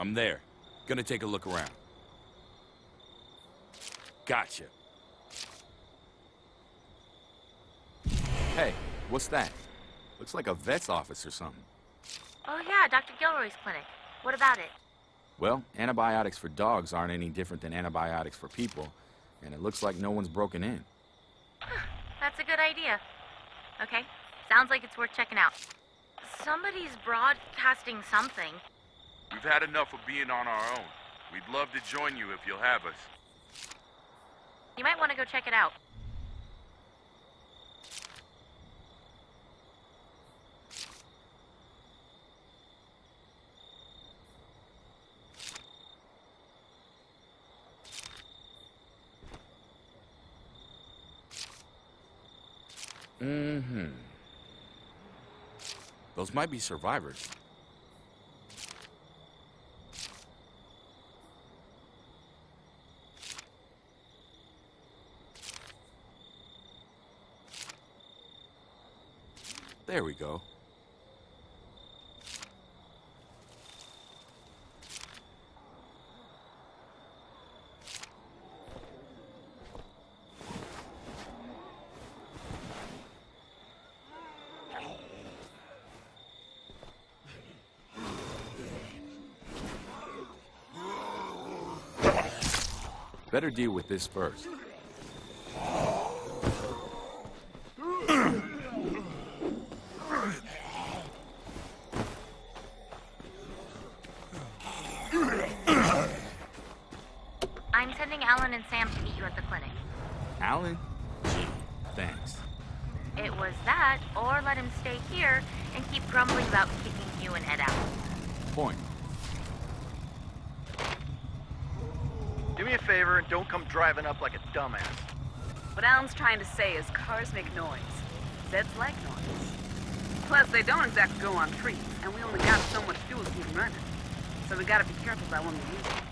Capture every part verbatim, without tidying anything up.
I'm there. Gonna take a look around. Gotcha. Hey, what's that? Looks like a vet's office or something. Oh yeah, Doctor Gilroy's clinic. What about it? Well, antibiotics for dogs aren't any different than antibiotics for people, and it looks like no one's broken in. That's a good idea. Okay, sounds like it's worth checking out. Somebody's broadcasting something. We've had enough of being on our own. We'd love to join you if you'll have us. You might want to go check it out. Mm-hmm. Those might be survivors. There we go. Better deal with this first. I'm sending Alan and Sam to meet you at the clinic. Alan? Gee, thanks. It was that, or let him stay here and keep grumbling about kicking you and Ed out. Point. Do me a favor and don't come driving up like a dumbass. What Alan's trying to say is cars make noise. Zeds like noise. Plus, they don't exactly go on trees, and we only got so much fuel to keep them running. So we gotta be careful about when we use it.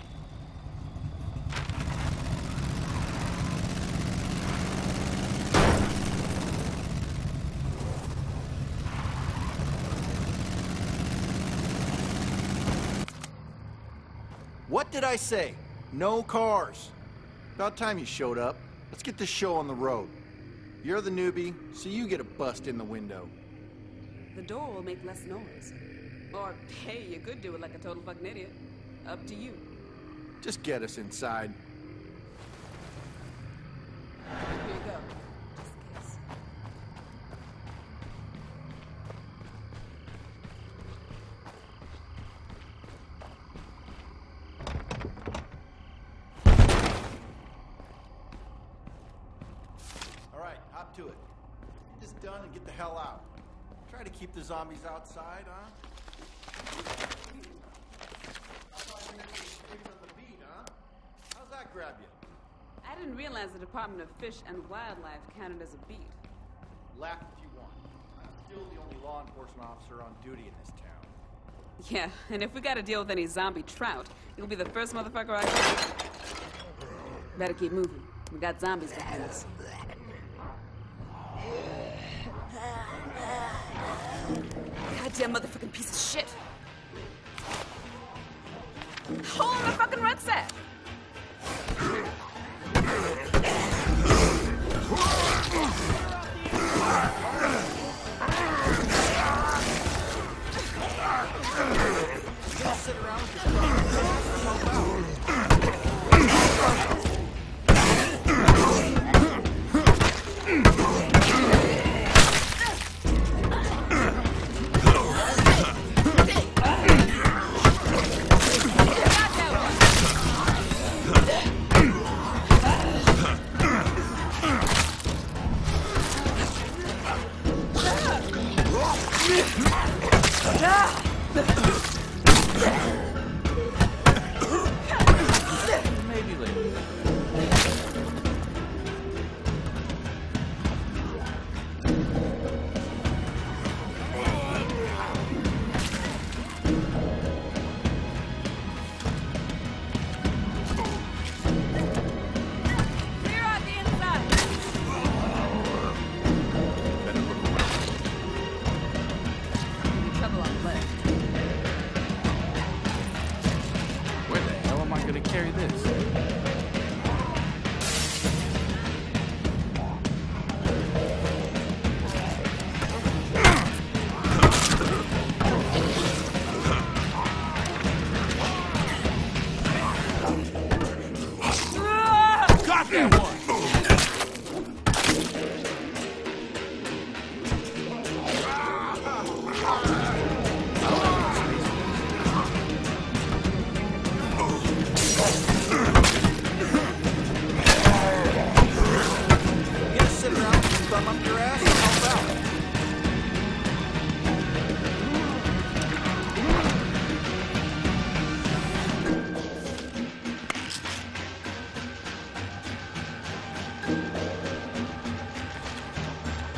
What did I say? No cars. About time you showed up. Let's get this show on the road. You're the newbie, so you get a bust in the window. The door will make less noise. Or, hey, you could do it like a total fucking idiot. Up to you. Just get us inside. Here you go. Just in case. All right, hop to it. Get this done and get the hell out. Try to keep the zombies outside, huh? How's that grab you? I didn't realize the Department of Fish and Wildlife counted as a beat. Laugh if you want. I'm still the only law enforcement officer on duty in this town. Yeah, and if we gotta deal with any zombie trout, you'll be the first motherfucker I kill. Better keep moving. We got zombies behind us. Goddamn motherfucking piece of shit. Hole in the fucking rucksack! Don't sit around with your help out.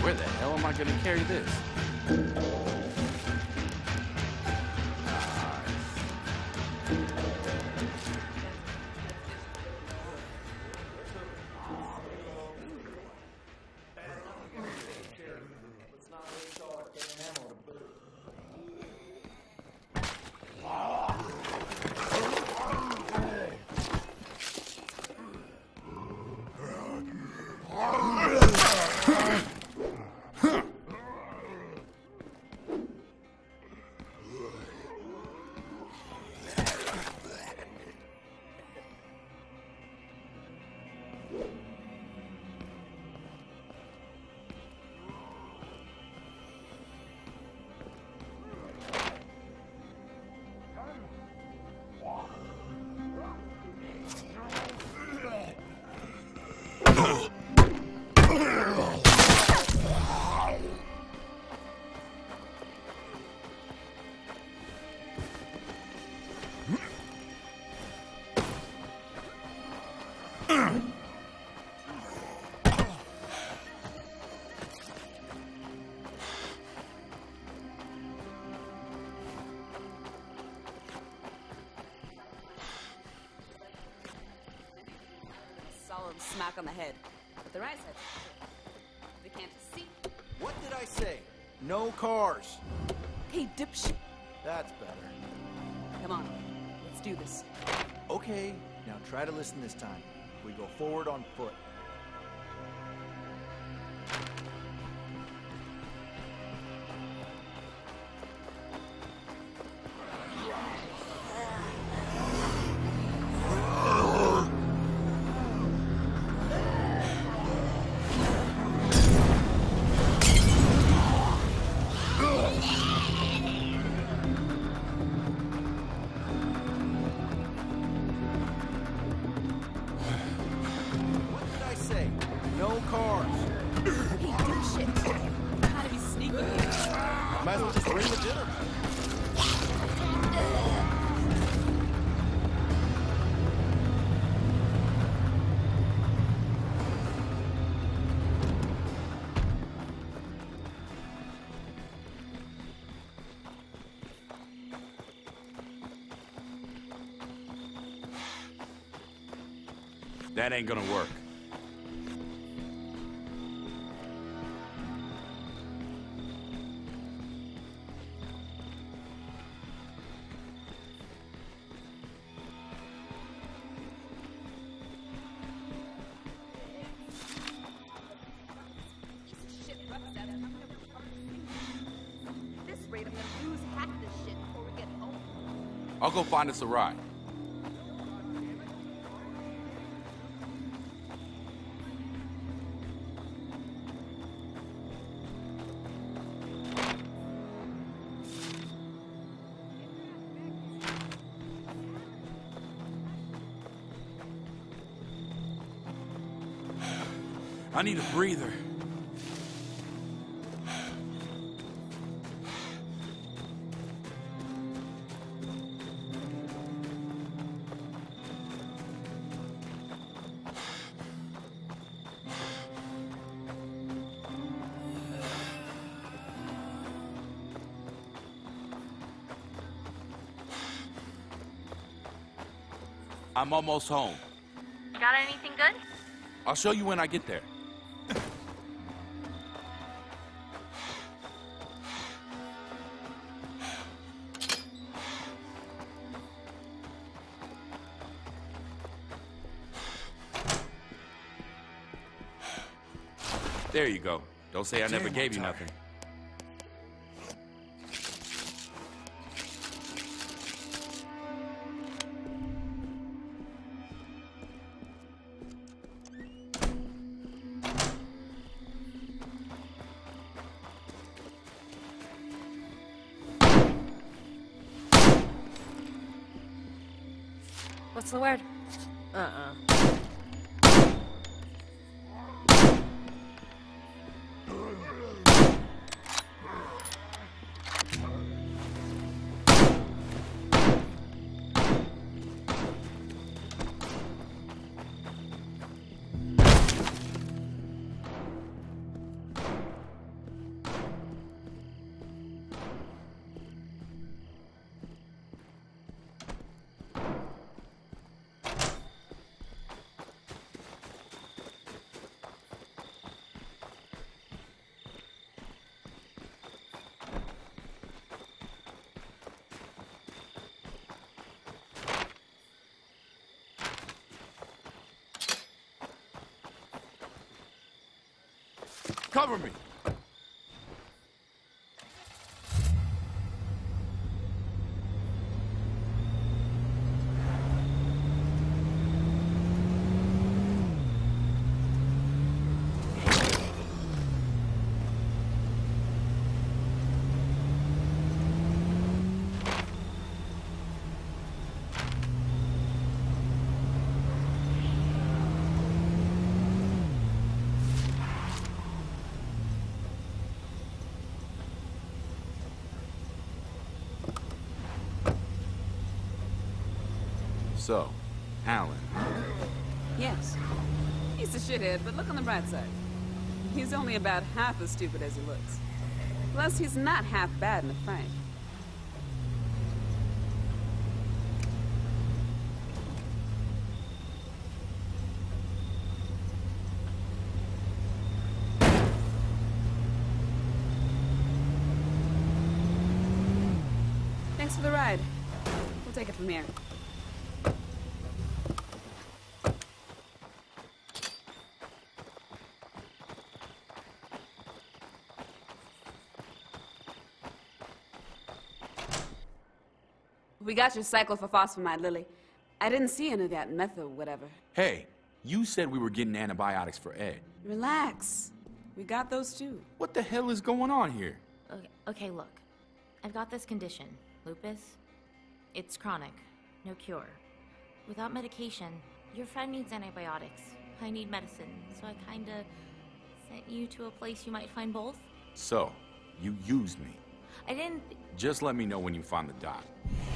Where the hell am I gonna carry this? Solid smack on the head. But their eyes have they can't see. What did I say? No cars. Hey, dipshit. That's better. Come on, let's do this. Okay, now try to listen this time. We go forward on foot. No cars. Hey, dipshit. Gotta be sneaky here. Might as well just bring the dinner. That ain't gonna work. I'll go find us a ride. I need a breather. I'm almost home. Got anything good? I'll show you when I get there. There you go. Don't say I never Damn, gave I'm you tired. nothing. What's the word? Uh-uh. Cover me! So, Alan. Yes. He's a shithead, but look on the bright side. He's only about half as stupid as he looks. Plus, he's not half bad in a fight. Thanks for the ride. We'll take it from here. We got your cyclophosphamide, Lily. I didn't see any of that meth or whatever. Hey, you said we were getting antibiotics for Ed. Relax. We got those too. What the hell is going on here? Okay, okay, look. I've got this condition, lupus. It's chronic, no cure. Without medication, your friend needs antibiotics. I need medicine, so I kinda sent you to a place you might find both. So, you used me. I didn't... Just let me know when you find the doc.